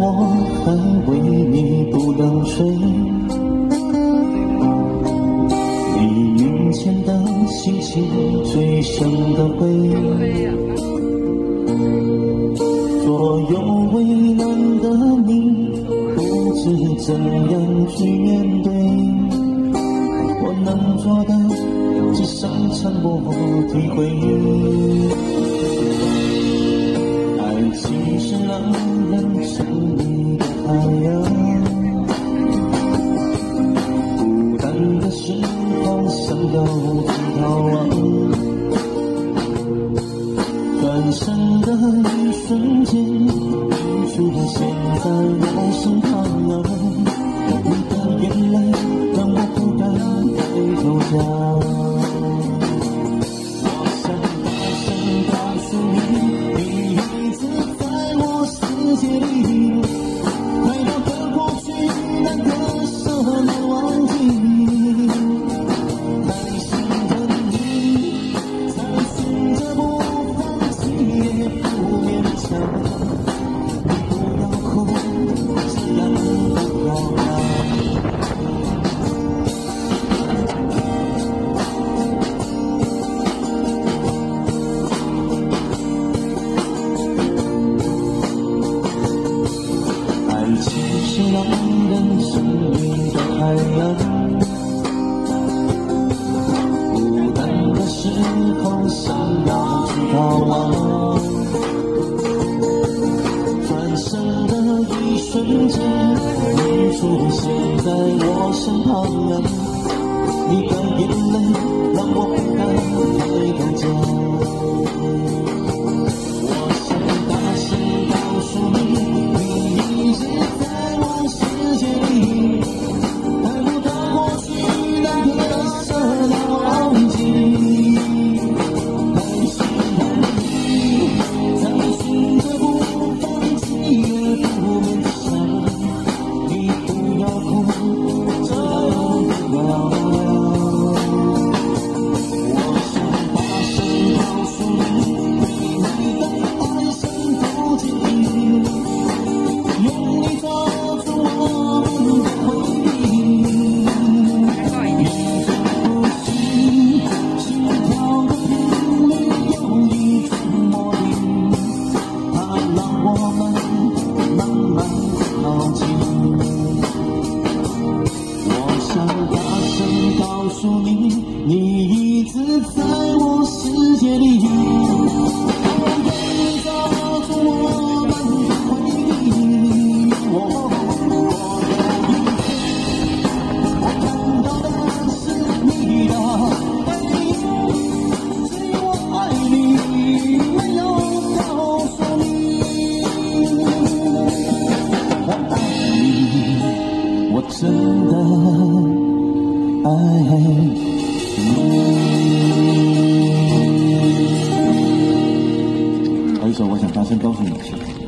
我还为你不能睡，黎明前的星星最深的灰，左右为难的你不知怎样去面对，我能做的只剩沉默体会。爱情是让人沉迷的海洋，孤单的时候想要去逃亡，转身的一瞬间你出现在我身旁，你的眼泪让我不敢抬头讲。我想大声告诉你，你一直在我世界里，快乐的过去难割舍难忘记，开心的你在寻着不放弃也不勉强，你不要哭，这样不好呀。爱情是让人沉迷的海洋，孤单的时候想要去逃亡，转身的一瞬间你出现在我身旁，你的眼泪让我不敢抬头讲。我想大声告诉你，你一直在我世界里，快乐的过去难割舍难忘记，开心的你在寻着不放弃也不勉强，你不要哭，这样不要了。我想大声告诉你，你的爱深不见底，用力抓住我们的回忆，你的呼吸，心跳的频率有一种魔力，它让我们慢慢靠近。我想大声告诉你，你一直在我世界里，我用力抓住我们的回忆。我有一天，我看到的是你的背影，只有我爱你，没有告诉你，我爱你，我真的爱你。还有一首我想大声告诉你。